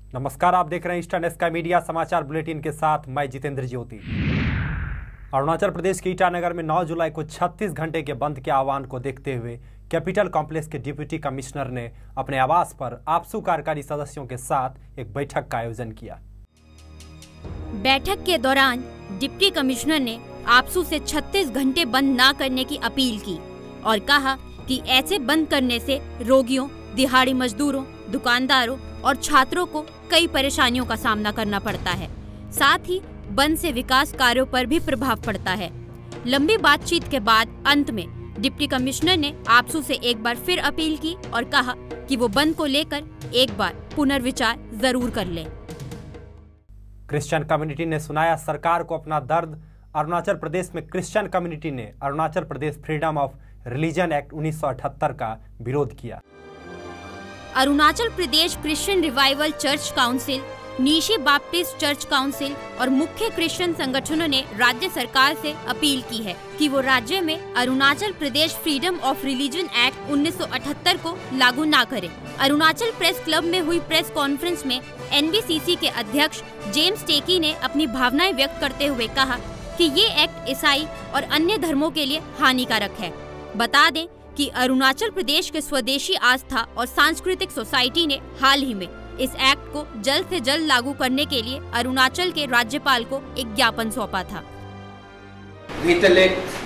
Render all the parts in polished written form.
नमस्कार, आप देख रहे हैं ईस्टर्न स्काई मीडिया समाचार बुलेटिन के साथ मैं जितेंद्र ज्योति। अरुणाचल प्रदेश के ईटानगर में 9 जुलाई को 36 घंटे के बंद के आह्वान को देखते हुए कैपिटल कॉम्प्लेक्स के डिप्टी कमिश्नर ने अपने आवास पर आपसू कार्यकारी सदस्यों के साथ एक बैठक का आयोजन किया। बैठक के दौरान डिप्टी कमिश्नर ने आपसू से 36 घंटे बंद न करने की अपील की और कहा कि ऐसे बंद करने से रोगियों, दिहाड़ी मजदूरों, दुकानदारों और छात्रों को कई परेशानियों का सामना करना पड़ता है। साथ ही बंद से विकास कार्यों पर भी प्रभाव पड़ता है। लंबी बातचीत के बाद अंत में डिप्टी कमिश्नर ने आपसू से एक बार फिर अपील की और कहा कि वो बंद को लेकर एक बार पुनर्विचार जरूर कर ले। क्रिश्चियन कम्युनिटी ने सुनाया सरकार को अपना दर्द। अरुणाचल प्रदेश में क्रिश्चियन कम्युनिटी ने Arunachal Pradesh freedom of religion act 1978 का विरोध किया। Arunachal Pradesh Christian revival church council, Nyishi Baptist church council और मुख्य क्रिश्चियन संगठनों ने राज्य सरकार से अपील की है कि वो राज्य में Arunachal Pradesh freedom of religion act 1978 को लागू ना करे। अरुणाचल प्रेस क्लब में हुई प्रेस कॉन्फ्रेंस में एनबीसीसी के अध्यक्ष जेम्स टेकी ने अपनी भावनाएं व्यक्त करते हुए कहा कि ये एक्ट ईसाई और अन्य धर्मों के लिए हानिकारक है। बता दें कि अरुणाचल प्रदेश के स्वदेशी आस्था और सांस्कृतिक सोसाइटी ने हाल ही में इस एक्ट को जल्द से जल्द लागू करने के लिए अरुणाचल के राज्यपाल को एक ज्ञापन सौंपा था। Recollect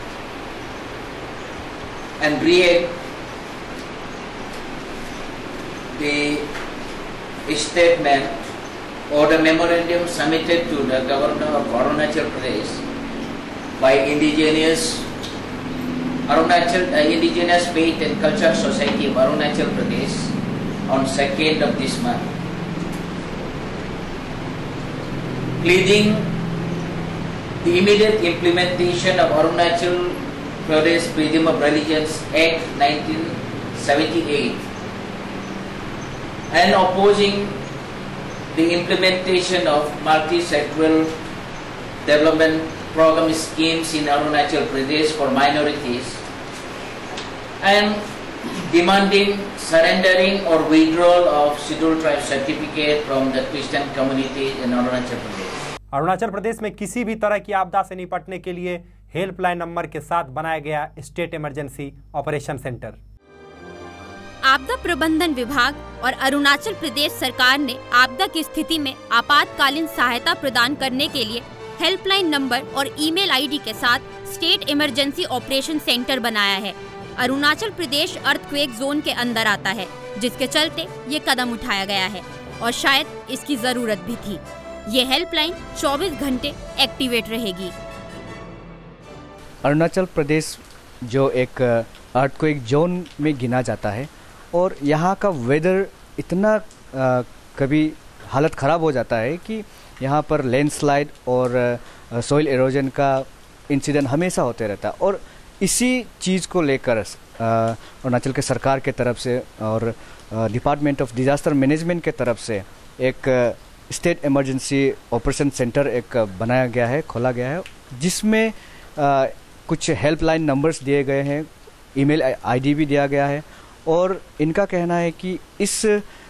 and react the statement or the memorandum submitted to the governor of Arunachal Pradesh by indigenous Faith and Culture Society of Arunachal Pradesh on 2nd of this month, pleading the immediate implementation of Arunachal Pradesh Freedom of Religions Act 1978 and opposing the implementation of multi-sectoral development program schemes in Arunachal Pradesh for minorities and demanding surrendering or withdrawal of scheduled tribe certificate from the Christian community in Arunachal Pradesh. Arunachal Pradesh में किसी भी तरह की आपदा से निपटने के लिए हेल्पलाइन नंबर के साथ बनाया गया स्टेट इमरजेंसी ऑपरेशन सेंटर। आपदा प्रबंधन विभाग और अरुणाचल प्रदेश सरकार ने आपदा की स्थिति में आपातकालीन सहायता प्रदान करने के लिए हेल्पलाइन नंबर और ईमेल आईडी के साथ स्टेट इमरजेंसी ऑपरेशन सेंटर बनाया है। अरुणाचल प्रदेश अर्थक्वेक जोन के अंदर आता है, जिसके चलते ये कदम उठाया गया है और शायद इसकी जरूरत भी थी। ये हेल्पलाइन 24 घंटे एक्टिवेट रहेगी। अरुणाचल प्रदेश जो एक अर्थक्वेक जोन में गिना जाता है और यहाँ का वेदर इतना कभी हालत ख़राब हो जाता है कि यहाँ पर लैंडस्लाइड और सॉइल एरोजन का इंसिडेंट हमेशा होते रहता है। और इसी चीज़ को लेकर अरुणाचल के सरकार के तरफ से और डिपार्टमेंट ऑफ डिजास्टर मैनेजमेंट के तरफ से एक स्टेट इमरजेंसी ऑपरेशन सेंटर एक बनाया गया है, खोला गया है, जिसमें कुछ हेल्पलाइन नंबर्स दिए गए हैं, ईमेल आईडी भी दिया गया है। और इनका कहना है कि इस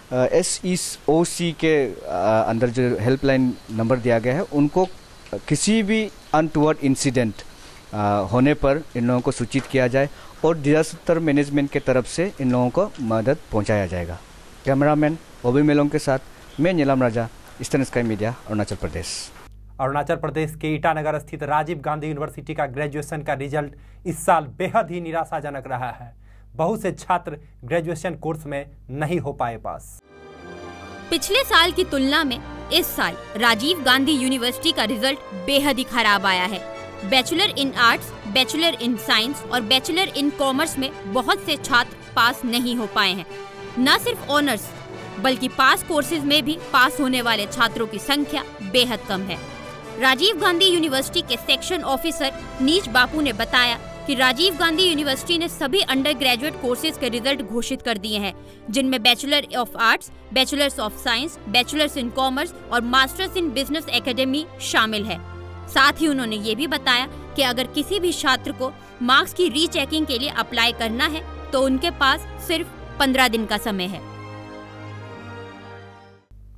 SEOC के अंदर जो हेल्पलाइन नंबर दिया गया है, उनको किसी भी अनटुवर्ड इंसिडेंट होने पर इन लोगों को सूचित किया जाए और डिजास्टर मैनेजमेंट के तरफ से इन लोगों को मदद पहुंचाया जाएगा। कैमरामैन ओबी मेलोंग के साथ मैं Neelam Raja, eastern sky media, Arunachal Pradesh. Arunachal Pradesh के ईटानगर स्थित राजीव गांधी यूनिवर्सिटी का ग्रेजुएशन का रिजल्ट इस साल बेहद ही निराशाजनक रहा है। बहुत से छात्र ग्रेजुएशन कोर्स में नहीं हो पाए पास। पिछले साल की तुलना में इस साल राजीव गांधी यूनिवर्सिटी का रिजल्ट बेहद ही खराब आया है। Bachelor in arts, bachelor in science और बैचलर इन कॉमर्स में बहुत से छात्र पास नहीं हो पाए हैं। न सिर्फ ऑनर्स बल्कि पास कोर्सेज में भी पास होने वाले छात्रों की संख्या बेहद कम है। राजीव गांधी यूनिवर्सिटी के सेक्शन ऑफिसर नीच बापू ने बताया कि राजीव गांधी यूनिवर्सिटी ने सभी अंडर ग्रेजुएट कोर्सेज के रिजल्ट घोषित कर दिए हैं, जिनमें bachelor of arts, bachelors of science, bachelors in commerce और मास्टर्स इन बिजनेस एकेडमी शामिल है। साथ ही उन्होंने ये भी बताया कि अगर किसी भी छात्र को मार्क्स की रीचेकिंग के लिए अप्लाई करना है तो उनके पास सिर्फ 15 दिन का समय है।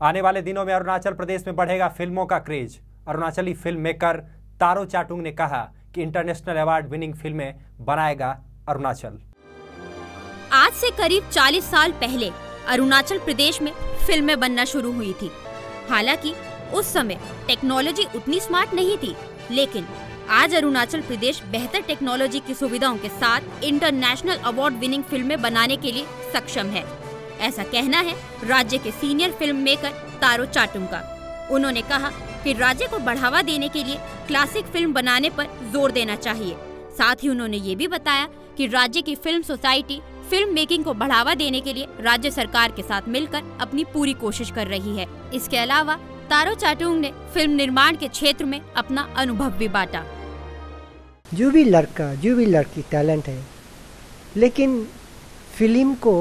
आने वाले दिनों में अरुणाचल प्रदेश में बढ़ेगा फिल्मों का craze. Arunachali film maker Taro Chatung ने कहा कि इंटरनेशनल अवार्ड विनिंग फिल्में बनाएगा अरुणाचल। आज से करीब 40 साल पहले अरुणाचल प्रदेश में फिल्में बनना शुरू हुई थी। हालांकि उस समय टेक्नोलॉजी उतनी स्मार्ट नहीं थी, लेकिन आज अरुणाचल प्रदेश बेहतर टेक्नोलॉजी की सुविधाओं के साथ इंटरनेशनल अवार्ड विनिंग फिल्में बनाने के लिए सक्षम है। ऐसा कहना है राज्य के senior film maker Taro Chatung का। उन्होंने कहा कि राज्य को बढ़ावा देने के लिए क्लासिक फिल्म बनाने पर जोर देना चाहिए। साथ ही उन्होंने ये भी बताया कि राज्य की फिल्म सोसाइटी फिल्म मेकिंग को बढ़ावा देने के लिए राज्य सरकार के साथ मिलकर अपनी पूरी कोशिश कर रही है। इसके अलावा तारो चाटुंग ने फिल्म निर्माण के क्षेत्र में अपना अनुभव भी बांटा। जो भी लड़का जो भी लड़की टैलेंट है, लेकिन फिल्म को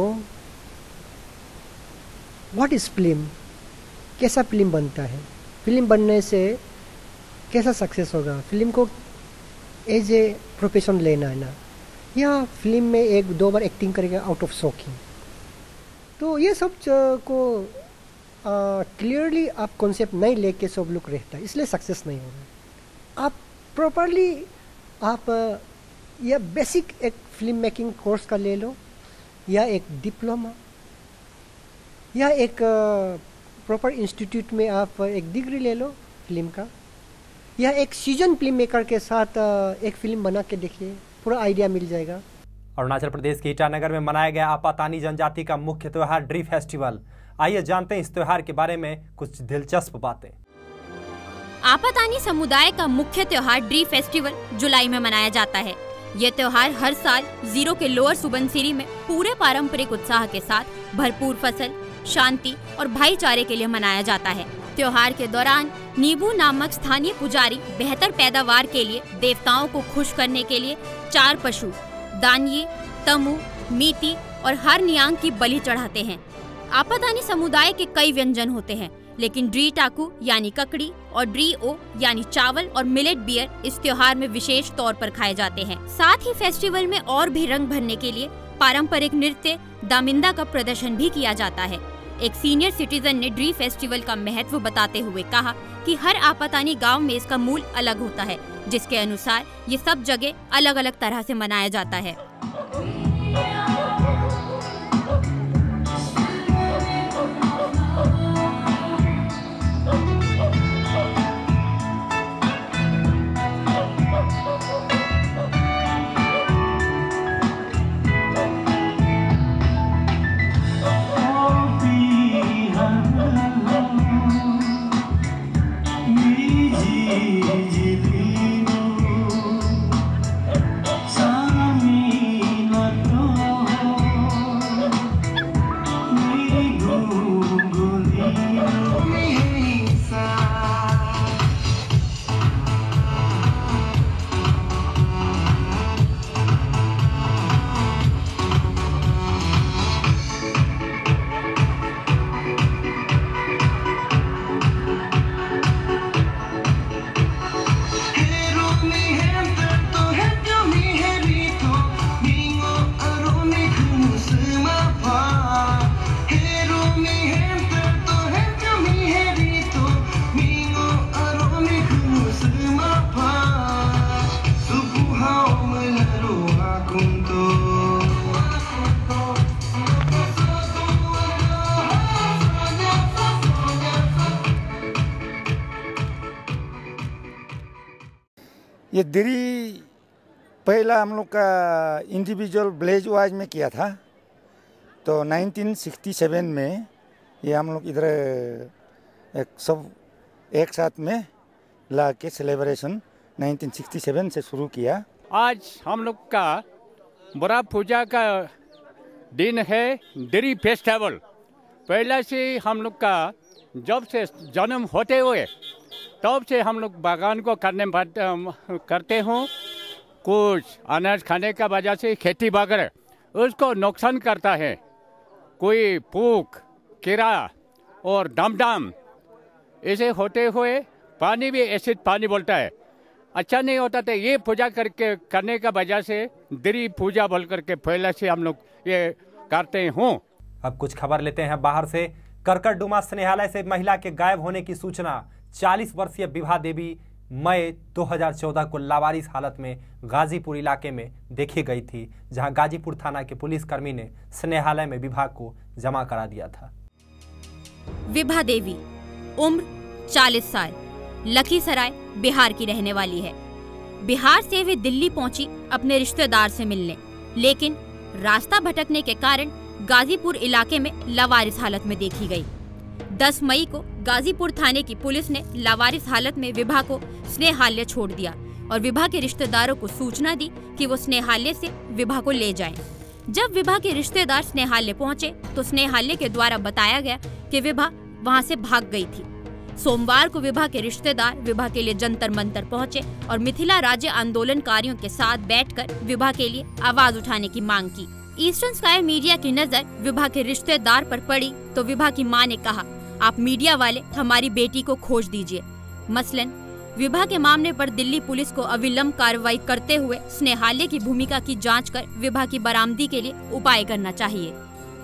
व्हाट इज फिल्म, कैसा फिल्म बनता है, फिल्म बनने से कैसा सक्सेस होगा, फिल्म को एज ए प्रोफेशन लेना है ना, या फिल्म में 1-2 बार एक्टिंग करेगा आउट ऑफ शौकीन। तो ये सब को क्लियरली आप कॉन्सेप्ट नहीं लेके सब लोग रहता है, इसलिए सक्सेस नहीं होगा। आप प्रॉपरली आप या बेसिक एक फिल्म मेकिंग कोर्स का ले लो, या एक डिप्लोमा, या एक प्रॉपर इंस्टीट्यूट में आप एक डिग्री ले लो फिल्म का, या एक सीजन फिल्म मेकर के साथ एक फिल्म बना के देखिए, पूरा आइडिया मिल जाएगा। अरुणाचल प्रदेश के ईटानगर में मनाया गया आपातानी जनजाति का मुख्य त्योहार ड्री फेस्टिवल। आइए जानते हैं इस त्योहार के बारे में कुछ दिलचस्प बातें। आपातानी समुदाय का मुख्य त्योहार ड्री फेस्टिवल जुलाई में मनाया जाता है। यह त्योहार हर साल जीरो के लोअर सुबनसिरी में पूरे पारंपरिक उत्साह के साथ भरपूर फसल, शांति और भाईचारे के लिए मनाया जाता है। त्योहार के दौरान नीबू नामक स्थानीय पुजारी बेहतर पैदावार के लिए देवताओं को खुश करने के लिए 4 पशु दानिये, तमु, मीति और हर नियांग की बलि चढ़ाते हैं। आपातानी समुदाय के कई व्यंजन होते हैं, लेकिन ड्री टाकू यानी ककड़ी और ड्री ओ यानी चावल और मिलेट बियर इस त्योहार में विशेष तौर पर खाए जाते हैं। साथ ही फेस्टिवल में और भी रंग भरने के लिए पारंपरिक नृत्य दामिंदा का प्रदर्शन भी किया जाता है। एक सीनियर सिटीजन ने ड्री फेस्टिवल का महत्व बताते हुए कहा कि हर आपातानी गांव में इसका मूल अलग होता है, जिसके अनुसार ये सब जगह अलग अलग तरह से मनाया जाता है। ये दिरी पहला हम लोग का इंडिविजुअल विलेज वाइज में किया था, तो 1967 में ये हम लोग इधर सब एक साथ में ला के सेलिब्रेशन 1967 से शुरू किया। आज हम लोग का बड़ा पूजा का दिन है, दिरी फेस्टिवल। पहले से हम लोग का जब से जन्म होते हुए तब से हम लोग बागान को करते हों, कुछ अनाज खाने का वजह से खेती वगैरह उसको नुकसान करता है, कोई पूक, कीड़ा और दमदम, ऐसे होते हुए पानी भी एसिड पानी बोलता है, अच्छा नहीं होता था। ये पूजा करने का वजह से दिरी पूजा बोल करके पहले से हम लोग ये करते हों। अब कुछ खबर लेते हैं बाहर से। करकटडुमा स्नेहालय से महिला के गायब होने की सूचना 40 वर्षीय विभा देवी मई 2014 को लावारिस हालत में गाजीपुर इलाके में देखी गई थी, जहां गाजीपुर थाना के पुलिसकर्मी ने स्नेहालय में विभा को जमा करा दिया था। विभा देवी उम्र 40 साल, लखीसराय बिहार की रहने वाली है। बिहार से वे दिल्ली पहुंची अपने रिश्तेदार से मिलने, लेकिन रास्ता भटकने के कारण गाजीपुर इलाके में लावारिस हालत में देखी गई। 10 मई को गाजीपुर थाने की पुलिस ने लावारिस हालत में विभा को स्नेहालय छोड़ दिया और विभा के रिश्तेदारों को सूचना दी कि वो स्नेहालय से विभा को ले जाएं। जब विभा के रिश्तेदार स्नेहालय पहुंचे तो स्नेहालय के द्वारा बताया गया कि विभा वहां से भाग गई थी। सोमवार को विभा के रिश्तेदार विभा के लिए जंतर मंतर पहुंचे और मिथिला राज्य आंदोलनकारियों के साथ बैठकर विभा के लिए आवाज उठाने की मांग की। ईस्टर्न स्काई मीडिया की नजर विभा के रिश्तेदार पर पड़ी तो विभा की मां ने कहा, आप मीडिया वाले हमारी बेटी को खोज दीजिए। मसलन विभा के मामले पर दिल्ली पुलिस को अविलंब कार्रवाई करते हुए स्नेहालय की भूमिका की जांच कर विभा की बरामदी के लिए उपाय करना चाहिए।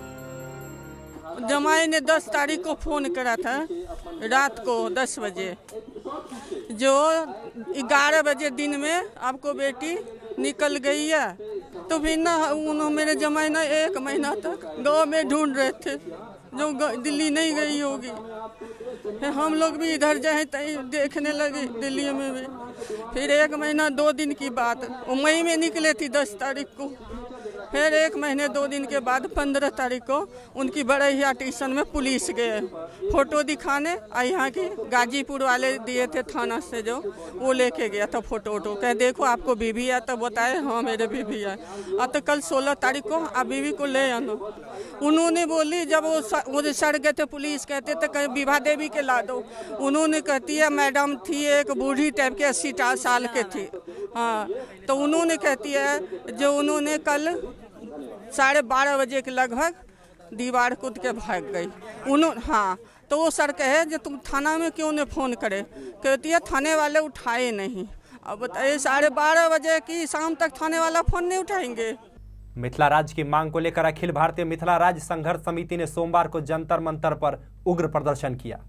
जमाई ने 10 तारीख को फोन करा था रात को 10 बजे, जो 11 बजे दिन में आपको बेटी निकल गई है। तो फिर ना उन्होंने मेरे जमाई ना 1 महीना तक गांव में ढूंढ रहे थे, जो दिल्ली नहीं गई होगी। फिर हम लोग भी इधर जाए देखने लगे दिल्ली में भी। फिर 1 महीना 2 दिन की बात, वो मई में निकले थी 10 तारीख को। फिर 1 महीने 2 दिन के बाद 15 तारीख को उनकी बड़हिया स्टेशन में पुलिस गए फोटो दिखाने। यहाँ की गाजीपुर वाले दिए थे थाना से, जो वो लेके गया था फोटो कह देखो आपको बीवी है, तो बताए हाँ मेरे बीवी है। तो कल 16 तारीख को आप बीवी को ले आना। उन्होंने बोली, जब वो सड़ गए थे पुलिस कहते थे कहीं विभा देवी के ला दो। उन्होंने कहती है मैडम थी एक बूढ़ी टाइप के 80 साल के थी। हाँ, तो उन्होंने कहती है जो उन्होंने कल 12:30 बजे के लगभग दीवार कूद के भाग गई। हाँ, तो वो सर कहे जो तुम थाना में क्यों नहीं फोन करे, कहती है थाने वाले उठाए नहीं। अब बताइए 12:30 बजे की शाम तक थाने वाला फोन नहीं उठाएंगे। मिथिला राज्य की मांग को लेकर अखिल भारतीय मिथिला राज्य संघर्ष समिति ने सोमवार को जंतर मंतर पर उग्र प्रदर्शन किया।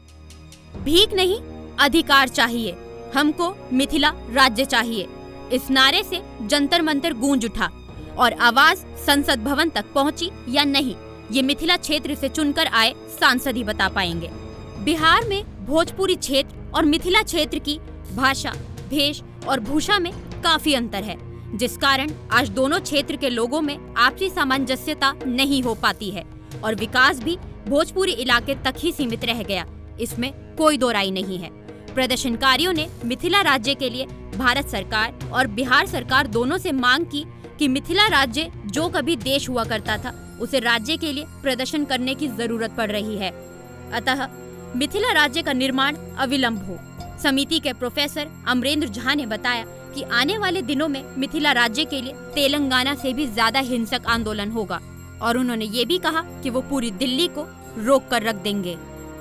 भीख नहीं, अधिकार चाहिए, हमको मिथिला राज्य चाहिए। इस नारे से जंतर मंतर गूंज उठा और आवाज संसद भवन तक पहुंची या नहीं, ये मिथिला क्षेत्र से चुनकर आए सांसद ही बता पाएंगे। बिहार में भोजपुरी क्षेत्र और मिथिला क्षेत्र की भाषा, भेष और भूषा में काफी अंतर है, जिस कारण आज दोनों क्षेत्र के लोगों में आपसी सामंजस्यता नहीं हो पाती है और विकास भी भोजपुरी इलाके तक ही सीमित रह गया। इसमें कोई दो राय नहीं है। प्रदर्शनकारियों ने मिथिला राज्य के लिए भारत सरकार और बिहार सरकार दोनों से मांग की कि मिथिला राज्य जो कभी देश हुआ करता था, उसे राज्य के लिए प्रदर्शन करने की जरूरत पड़ रही है। अतः मिथिला राज्य का निर्माण अविलंब हो। समिति के प्रोफेसर अमरेंद्र झा ने बताया कि आने वाले दिनों में मिथिला राज्य के लिए तेलंगाना से भी ज्यादा हिंसक आंदोलन होगा और उन्होंने ये भी कहा कि वो पूरी दिल्ली को रोक कर रख देंगे।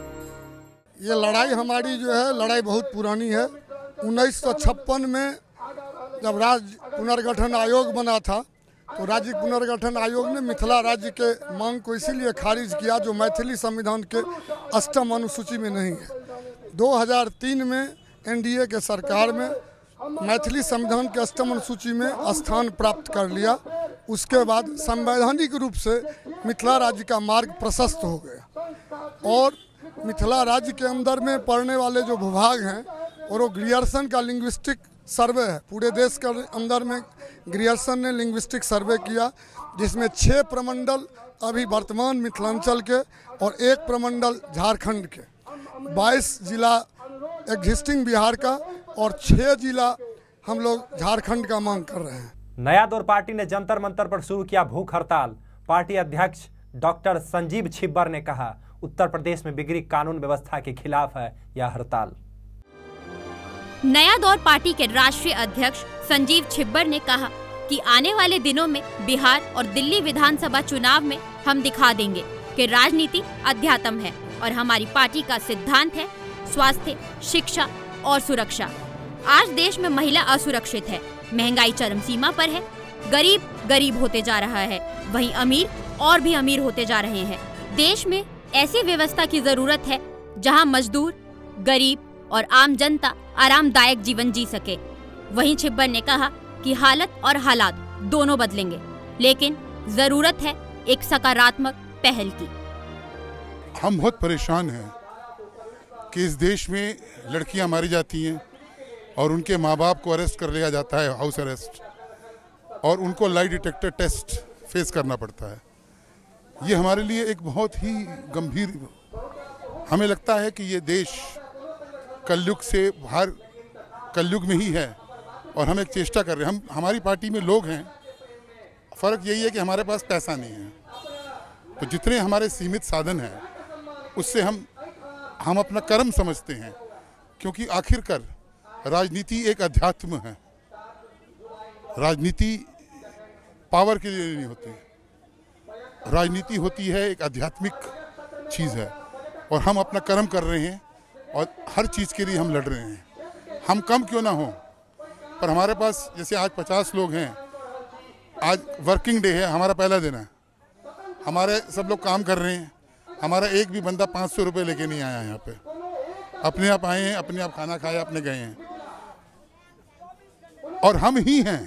ये लड़ाई हमारी जो है लड़ाई बहुत पुरानी है। 1956 में जब राज्य पुनर्गठन आयोग बना था तो राज्य पुनर्गठन आयोग ने मिथिला राज्य के मांग को इसीलिए खारिज किया जो मैथिली संविधान के 8वीं अनुसूची में नहीं है। 2003 में एनडीए के सरकार में मैथिली संविधान के 8वीं अनुसूची में स्थान प्राप्त कर लिया। उसके बाद संवैधानिक रूप से मिथिला राज्य का मार्ग प्रशस्त हो गया और मिथिला राज्य के अंदर में पढ़ने वाले जो भूभाग हैं और वो ग्रियर्सन का लिंग्विस्टिक सर्वे है। पूरे देश के अंदर में ग्रियर्सन ने लिंग्विस्टिक सर्वे किया, जिसमें 6 प्रमंडल अभी वर्तमान मिथिलांचल के और 1 प्रमंडल झारखंड के, 22 जिला एग्जिस्टिंग बिहार का और 6 जिला हम लोग झारखंड का मांग कर रहे हैं। नया दौर पार्टी ने जंतर मंतर पर शुरू किया भूख हड़ताल। पार्टी अध्यक्ष डॉक्टर संजीव छिब्बर ने कहा, उत्तर प्रदेश में बिगड़ी कानून व्यवस्था के खिलाफ है यह हड़ताल। नया दौर पार्टी के राष्ट्रीय अध्यक्ष संजीव छिब्बर ने कहा कि आने वाले दिनों में बिहार और दिल्ली विधानसभा चुनाव में हम दिखा देंगे कि राजनीति अध्यात्म है और हमारी पार्टी का सिद्धांत है स्वास्थ्य, शिक्षा और सुरक्षा। आज देश में महिला असुरक्षित है, महंगाई चरम सीमा पर है, गरीब गरीब होते जा रहा है, वहीं अमीर और भी अमीर होते जा रहे हैं। देश में ऐसी व्यवस्था की जरूरत है जहां मजदूर, गरीब और आम जनता आरामदायक जीवन जी सके। वहीं छिब्बर ने कहा कि हालत और हालात दोनों बदलेंगे, लेकिन जरूरत है एक सकारात्मक पहल की। हम बहुत परेशान हैं कि इस देश में लड़कियां मारी जाती हैं और उनके माँ बाप को अरेस्ट कर लिया जाता है, हाउस अरेस्ट, और उनको लाई डिटेक्टर टेस्ट फेस करना पड़ता है। ये हमारे लिए एक बहुत ही गंभीर, हमें लगता है कि ये देश कलयुग से बाहर, कलयुग में ही है और हम एक चेष्टा कर रहे हैं। हमारी पार्टी में लोग हैं, फ़र्क यही है कि हमारे पास पैसा नहीं है, तो जितने हमारे सीमित साधन हैं उससे हम अपना कर्म समझते हैं, क्योंकि आखिरकार राजनीति एक अध्यात्म है। राजनीति पावर के लिए नहीं होती, राजनीति होती है एक आध्यात्मिक चीज़ है, और हम अपना कर्म कर रहे हैं और हर चीज़ के लिए हम लड़ रहे हैं। हम कम क्यों ना हो, पर हमारे पास जैसे आज 50 लोग हैं, आज वर्किंग डे है, हमारा पहला दिन है, हमारे सब लोग काम कर रहे हैं, हमारा एक भी बंदा 500 रुपये लेके नहीं आया यहाँ पे, अपने आप आए हैं, अपने आप खाना खाया, अपने गए हैं। और हम ही हैं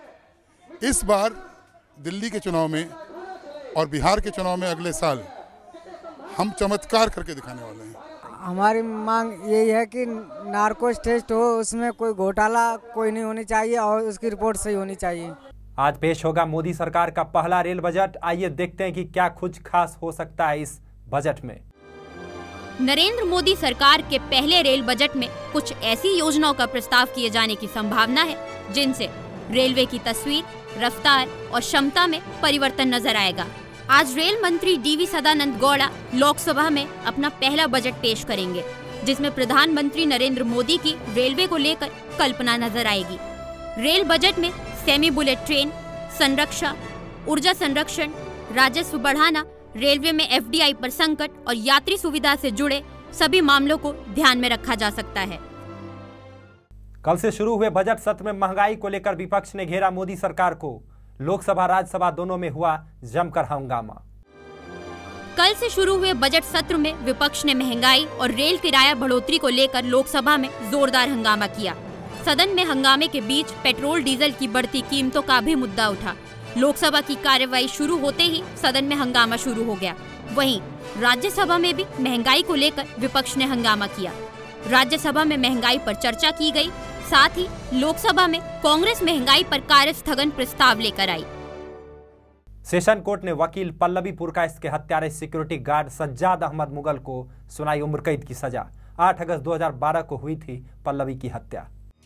इस बार दिल्ली के चुनाव में और बिहार के चुनाव में अगले साल हम चमत्कार करके दिखाने वाले हैं। हमारी मांग यही है कि नार्कोस टेस्ट हो, उसमें कोई घोटाला कोई नहीं होनी चाहिए और उसकी रिपोर्ट सही होनी चाहिए। आज पेश होगा मोदी सरकार का पहला रेल बजट। आइए देखते हैं कि क्या कुछ खास हो सकता है इस बजट में। नरेंद्र मोदी सरकार के पहले रेल बजट में कुछ ऐसी योजनाओं का प्रस्ताव किए जाने की संभावना है जिनसे रेलवे की तस्वीर, रफ्तार और क्षमता में परिवर्तन नजर आएगा। आज रेल मंत्री डीवी सदानंद गौड़ा लोकसभा में अपना पहला बजट पेश करेंगे, जिसमें प्रधानमंत्री नरेंद्र मोदी की रेलवे को लेकर कल्पना नजर आएगी। रेल बजट में सेमी बुलेट ट्रेन, संरक्षा, ऊर्जा संरक्षण, राजस्व बढ़ाना, रेलवे में एफडीआई पर संकट और यात्री सुविधा से जुड़े सभी मामलों को ध्यान में रखा जा सकता है। कल से शुरू हुए बजट सत्र में महंगाई को लेकर विपक्ष ने घेरा मोदी सरकार को। लोकसभा राज्यसभा दोनों में हुआ जमकर हंगामा। कल से शुरू हुए बजट सत्र में विपक्ष ने महंगाई और रेल किराया बढ़ोतरी को लेकर लोकसभा में जोरदार हंगामा किया। सदन में हंगामे के बीच पेट्रोल डीजल की बढ़ती कीमतों का भी मुद्दा उठा। लोकसभा की कार्यवाही शुरू होते ही सदन में हंगामा शुरू हो गया। वहीं राज्यसभा में भी महंगाई को लेकर विपक्ष ने हंगामा किया। राज्यसभा में महंगाई पर चर्चा की गई, साथ ही लोकसभा में कांग्रेस महंगाई पर कार्य स्थगन प्रस्ताव लेकर आई। सेशन कोर्ट ने वकील पल्लवी पुरकायस्थ के हत्यारे सिक्योरिटी गार्ड सज्जाद अहमद मुगल को सुनाई उम्र कैद की सजा। 8 अगस्त 2012 को हुई थी पल्लवी की हत्या।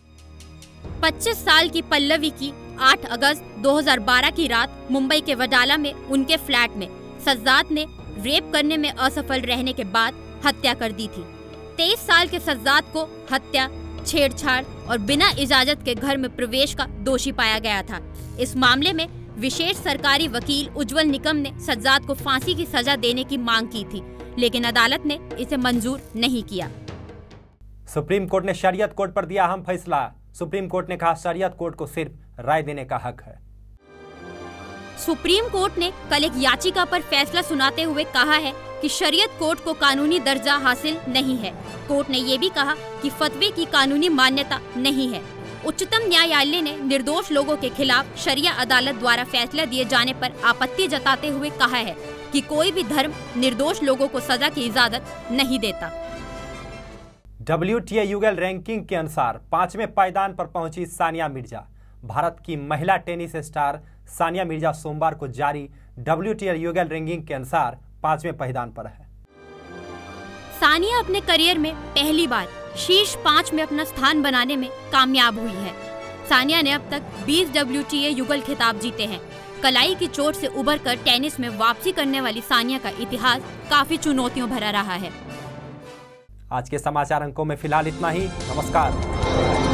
25 साल की पल्लवी की 8 अगस्त 2012 की रात मुंबई के वडाला में उनके फ्लैट में सज्जाद ने रेप करने में असफल रहने के बाद हत्या कर दी थी। 23 साल के सज्जाद को हत्या, छेड़छाड़ और बिना इजाजत के घर में प्रवेश का दोषी पाया गया था। इस मामले में विशेष सरकारी वकील उज्जवल निकम ने सज्जाद को फांसी की सजा देने की मांग की थी, लेकिन अदालत ने इसे मंजूर नहीं किया। सुप्रीम कोर्ट ने शरीयत कोर्ट पर दिया अहम फैसला। सुप्रीम कोर्ट ने कहा शरीयत कोर्ट को सिर्फ राय देने का हक है। सुप्रीम कोर्ट ने कल एक याचिका पर फैसला सुनाते हुए कहा है कि शरीयत कोर्ट को कानूनी दर्जा हासिल नहीं है। कोर्ट ने ये भी कहा कि फतवे की कानूनी मान्यता नहीं है। उच्चतम न्यायालय ने निर्दोष लोगों के खिलाफ शरिया अदालत द्वारा फैसला दिए जाने पर आपत्ति जताते हुए कहा है कि कोई भी धर्म निर्दोष लोगों को सजा की इजाजत नहीं देता। WTA युगल रैंकिंग के अनुसार 5वें पायदान पर पहुंची सानिया मिर्जा। भारत की महिला टेनिस स्टार सानिया मिर्जा सोमवार को जारी WTA युगल रैंकिंग के अनुसार 5वें पायदान पर है। सानिया अपने करियर में पहली बार शीर्ष 5 में अपना स्थान बनाने में कामयाब हुई है। सानिया ने अब तक 20 WTA युगल खिताब जीते हैं। कलाई की चोट से उबरकर टेनिस में वापसी करने वाली सानिया का इतिहास काफी चुनौतियों भरा रहा है। आज के समाचार अंकों में फिलहाल इतना ही। नमस्कार।